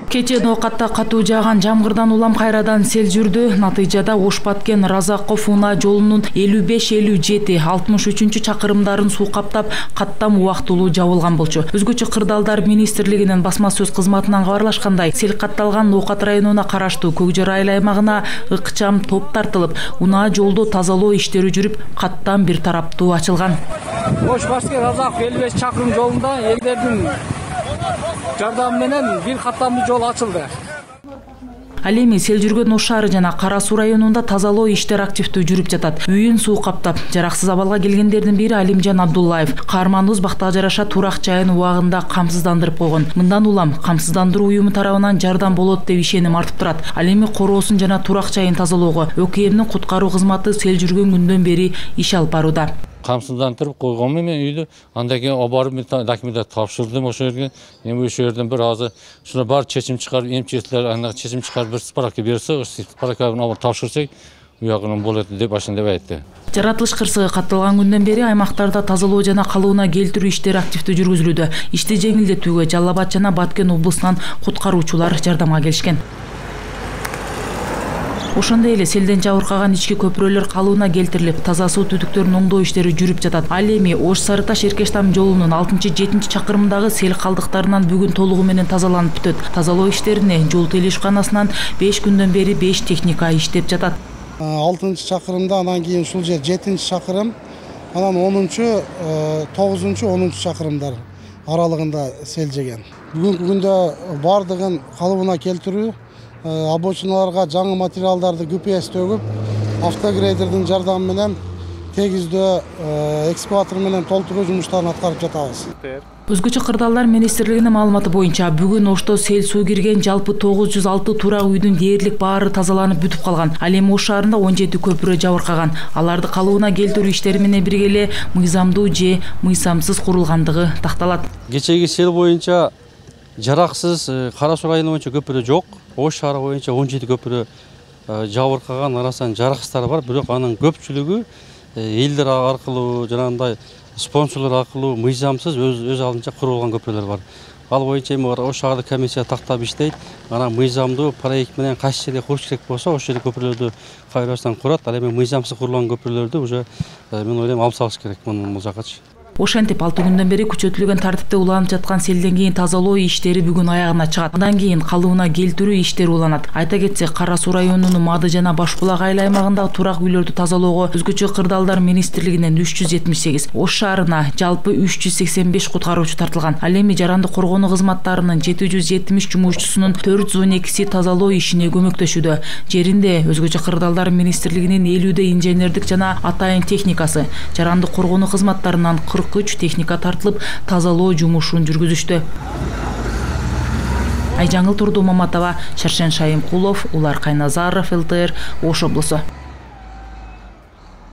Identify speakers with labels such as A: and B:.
A: Кече ноокатта катуу жааган жамгырдан улам кайрадан сел жүрдү. Натыйжада Ош-Баткен Разаков-Уна жолунун 55-57-63 чакырымдарын суу каптап, каттам убактылуу жабылган болчу. Өзгөчө Кырдаалдар министрлигинин басма сөз кызматынан кабарлашкандай, сел катталган Ноокат районуна караштуу Көкжар айыл аймагына ыкчам топ тартылып, унаа жолду тазалоо иштери жүрүп, каттам бир тараптуу ачылган.
B: Ош-Баткен Разаков 55 чакырым жолунда элдердин жардамы менен бир каттамдуу жол ачылды.
A: Ал эми сел жүргөн Ош шаары жана Кара Суу районунда тазалоо иштери активдүү жүрүп жатат. Үйүн суу каптап, жараксыз абалга келгендердин бири Алимжан Абдуллаев. Каарманыбыз бактага жараша турак жайын убагында камсыздандырып койгон. Мындан улам камсыздандыруу уюму тарабынан жардам болот деп ишеним артып турат. Ал эми короосун жана турак жайын тазалоого ÖKM'дин куткаруу кызматы сел жүргөн күндөн бери иш алып барууда.
C: Камсыздандырып койгон мен үйдү, андан кийин барып документ тапшырдым ошол жерге. Эми ошол жерден бир азы ушуна бар чечим чыгарып, эмчечлер аны чечим чыгарып бир справка берсе, справканы тапшырсак, уягынан болот деп башында айтты.
A: Жаратылыш кырсыгы катталган күндөн бери аймактарда тазалоо жана калыбына келтирүү иштери активдүү жүргүзүлүүдө. Ишти жеңилдетүүгө Жалал Абад жана Баткен облусунан куткаруучулар жардамга келишкен. Ошондой эле селден жабыркаган ички көпүрөлөр калыбына келтирилип, таза суу түтүктөрүн оңдоо иштери жүрүп жатат. Ал эми Ош Сарыташ Эркештам жолунун 6-7 чакырымдагы сел калдыктарынан бүгүн толугу менен тазаланып бүтөт. Тазалоо иштерине жол телишканасынан 5 күндөн бери 5 техника иштеп жатат.
D: 6 чакырымда, анан кийин ушул жер 7 чакырым, анан 10-9, 10 чакырымдар аралыгында сел жеген. Бүгүнкү күндө бардыгын калыбына келтирүү, обочиналарга жаңы материалдарды GPS төгүп, автогрейдердин жардамы менен тегиздөө экскаватор менен толтуруу жумуштарын аткарып жатабыз.
A: Өзгөчө Кырдаалдар министрлигинин маалыматы боюнча бүгүн Ошто сел суу кирген жалпы 906 турак үйдүн дээрлик баары тазаланып бүтүп калган. Ал эми Ош шаарында 17 көпүрө жабыркаган. Аларды калыбына келтирүү иштери менен бирге эле мыйзамдуу же мыйзамсыз курулгандыгы такталат.
E: Кечеги сел боюнча жараксыз Кара Суу району боюнча көпүрө жок. Ош шаары боюнча 17 көпүрө жабыркаган, арасынан жараксыздары бар, бирок анын көпчүлүгү элдер аркылуу, жанагындай спонсорлор аркылуу мыйзамсыз өз алдынча курулган көпүрөлөр бар. Ал боюнча эми Ош шаарда комиссия тактап иштейт. Анан мыйзамдуу проект менен кайсы жерде курууш керек болсо, ошол жерде көпүрөлөрдү кайрадан курат. Ал эми мыйзамсыз курулган көпүрөлөрдү уже мен ойлойм алып салыш керек бул жакачы.
A: Ошентип 6 күндөн бери күчөтүлгөн тартипте уланып жаткан селден кийин тазалоо иштери бүгүн аягына чыгат. Андан кийин калыбына келтирүү иштери уланат. Айта кетсек, Кара Суу районунун Мады жана Башбулак айыл аймагындагы турак үйлөрдү тазалоого өзгөчө Кырдаалдар министрлигинен 378, Ош шаарына жалпы 385 куткаруучу тартылган. Ал эми жаранды коргонуу кызматтарынын 770 жумушчусунун 412си тазалоо ишине көмөктөшүүдө. Жеринде өзгөчө Кырдаалдар министрлигинин 50 инженердик жана атайын техникасы, жаранды коргонуу кызматтарынан 43 техника тартылып, тазалоо жумушун жүргүзүштү. Айжаңыл Турду Маматова, Шаршен Шайымкулов, Улар Кайназаров, ЛТР, Ош облусу.